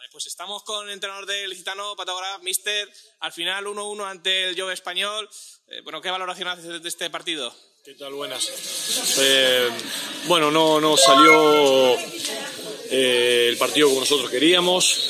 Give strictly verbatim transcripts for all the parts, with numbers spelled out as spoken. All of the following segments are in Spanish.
Vale, pues estamos con el entrenador del Gitano, Pato Graf, míster. Al final uno uno ante el Jove Español. Eh, bueno, ¿qué valoración haces de este partido? ¿Qué tal? Buenas. Eh, bueno, no, no salió eh, el partido como nosotros queríamos.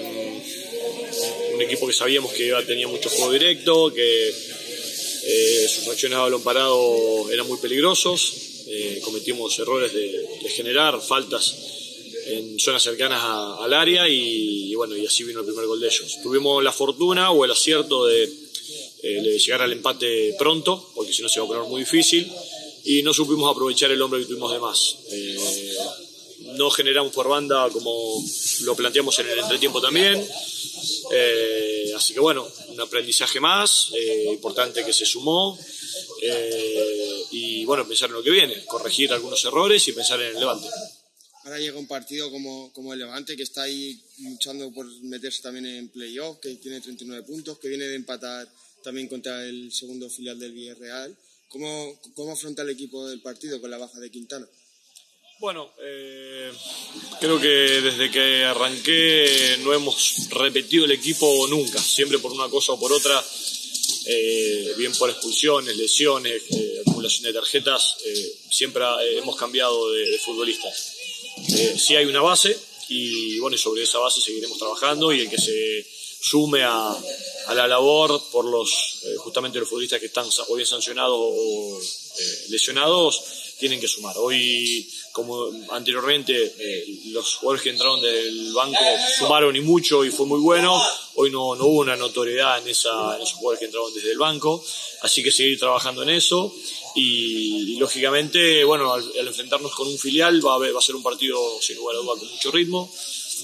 Eh, un equipo que sabíamos que tenía mucho juego directo, que eh, sus acciones a balón parado eran muy peligrosos. Eh, cometimos errores de, de generar faltas en zonas cercanas a, al área y, y bueno, y así vino el primer gol de ellos. Tuvimos la fortuna o el acierto de, eh, de llegar al empate pronto, porque si no se iba a poner muy difícil, y no supimos aprovechar el hombre que tuvimos de más. Eh, no generamos por banda como lo planteamos en el entretiempo también. Eh, así que bueno, un aprendizaje más, eh, importante que se sumó. Eh, y bueno, pensar en lo que viene, corregir algunos errores y pensar en el Levante. Ahora llega un partido como, como el Levante, que está ahí luchando por meterse también en playoff, que tiene treinta y nueve puntos, que viene de empatar también contra el segundo filial del Villarreal. ¿Cómo, cómo afronta el equipo del partido con la baja de Quintana? Bueno, eh, creo que desde que arranqué no hemos repetido el equipo nunca, siempre por una cosa o por otra, eh, bien por expulsiones, lesiones, eh, acumulación de tarjetas, eh, siempre eh, hemos cambiado de, de futbolistas. Eh, sí hay una base y bueno, y sobre esa base seguiremos trabajando, y el que se sume a, a la labor por los eh, justamente los futbolistas que están o bien sancionados o eh, lesionados tienen que sumar. Hoy, como anteriormente, eh, los jugadores que entraron del banco sumaron y mucho y fue muy bueno. Hoy no, no hubo una notoriedad en, esa, en esos jugadores que entraron desde el banco, así que seguir trabajando en eso. Y, y lógicamente, bueno, al, al enfrentarnos con un filial va a, haber, va a ser un partido sin lugar a duda con mucho ritmo.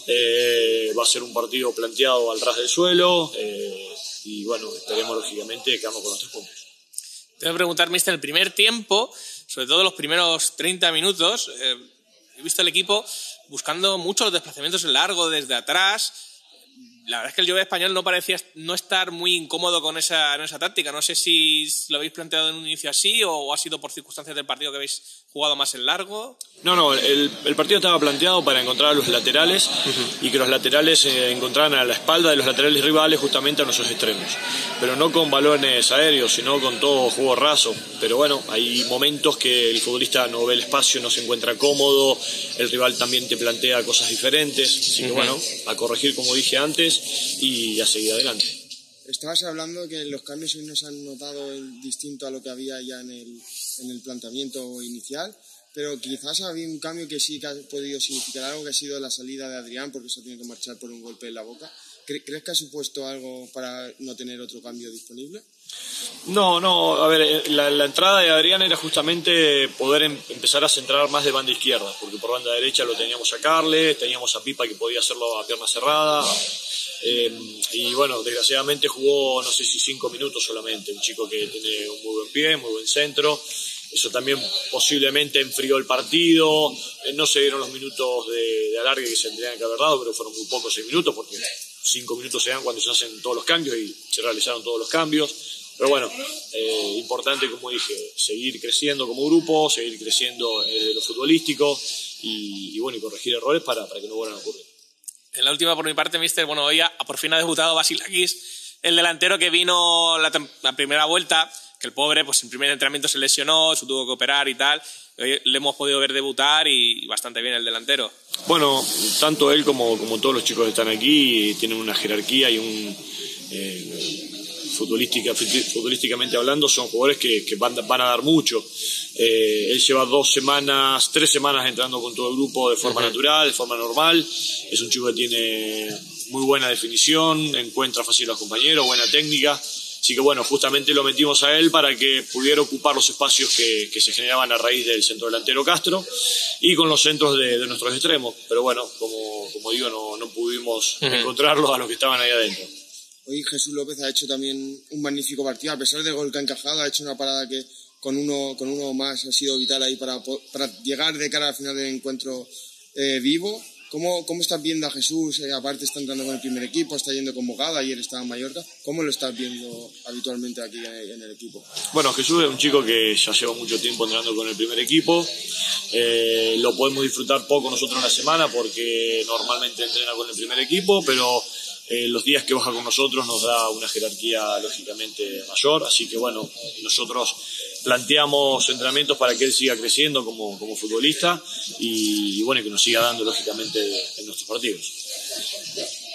Eh, va a ser un partido planteado al ras del suelo, eh, y bueno, esperemos lógicamente quedarnos con los tres puntos. Te voy a preguntar, mister, el primer tiempo, sobre todo los primeros treinta minutos, eh, he visto al equipo buscando mucho los desplazamientos en largo desde atrás. La verdad es que el Jove Español no parecía no estar muy incómodo con esa, con esa táctica. No sé si lo habéis planteado en un inicio así o, o ha sido por circunstancias del partido que habéis jugado más en largo. No, no, el, el partido estaba planteado para encontrar a los laterales uh-huh. y que los laterales eh, encontraran a la espalda de los laterales rivales justamente a nuestros extremos. Pero no con balones aéreos, sino con todo juego raso. Pero bueno, hay momentos que el futbolista no ve el espacio, no se encuentra cómodo, el rival también te plantea cosas diferentes. Así que uh-huh. bueno, a corregir como dije antes y a seguir adelante. Estabas hablando que los cambios hoy no se han notado distinto a lo que había ya en el, en el planteamiento inicial, pero quizás había un cambio que sí que ha podido significar algo, que ha sido la salida de Adrián, porque se ha tenido que marchar por un golpe en la boca. ¿Crees que ha supuesto algo para no tener otro cambio disponible? No, no, a ver, la, la entrada de Adrián era justamente poder em, empezar a centrar más de banda izquierda, porque por banda derecha lo teníamos a Carles, teníamos a Pipa que podía hacerlo a pierna cerrada. Eh, y bueno, desgraciadamente jugó no sé si cinco minutos solamente, un chico que tiene un muy buen pie, muy buen centro. Eso también posiblemente enfrió el partido. Eh, no se dieron los minutos de, de alargue que se tendrían que haber dado, pero fueron muy pocos seis minutos, porque cinco minutos se dan cuando se hacen todos los cambios y se realizaron todos los cambios. Pero bueno, eh, importante, como dije, seguir creciendo como grupo, seguir creciendo desde lo futbolístico y, y bueno, y corregir errores para, para que no vuelvan a ocurrir. En la última por mi parte, mister, bueno, hoy ha, por fin ha debutado Vasilakis, el delantero que vino la, la primera vuelta, que el pobre pues en primer entrenamiento se lesionó, se tuvo que operar y tal. Hoy le hemos podido ver debutar y bastante bien el delantero. Bueno, tanto él como, como todos los chicos que están aquí tienen una jerarquía y un... Eh, Futbolística, futbolísticamente hablando, son jugadores que, que van, van a dar mucho. Eh, él lleva dos semanas, tres semanas entrando con todo el grupo de forma uh-huh. natural, de forma normal. Es un chico que tiene muy buena definición, encuentra fácil a los compañeros, buena técnica. Así que bueno, justamente lo metimos a él para que pudiera ocupar los espacios que, que se generaban a raíz del centro delantero Castro y con los centros de, de nuestros extremos. Pero bueno, como, como digo, no, no pudimos uh-huh. encontrarlos a los que estaban ahí adentro. Hoy Jesús López ha hecho también un magnífico partido, a pesar del gol que ha encajado, ha hecho una parada que con uno, con uno más ha sido vital ahí para, para llegar de cara al final del encuentro eh, vivo. ¿Cómo, cómo estás viendo a Jesús? Eh, aparte está entrando con el primer equipo, está yendo convocado, ayer estaba en Mallorca. ¿Cómo lo estás viendo habitualmente aquí en el, en el equipo? Bueno, Jesús es un chico que ya lleva mucho tiempo entrenando con el primer equipo. Eh, lo podemos disfrutar poco nosotros en la semana porque normalmente entrena con el primer equipo, pero eh, los días que baja con nosotros nos da una jerarquía lógicamente mayor. Así que bueno, nosotros planteamos entrenamientos para que él siga creciendo como, como futbolista y, y bueno, que nos siga dando lógicamente en nuestros partidos.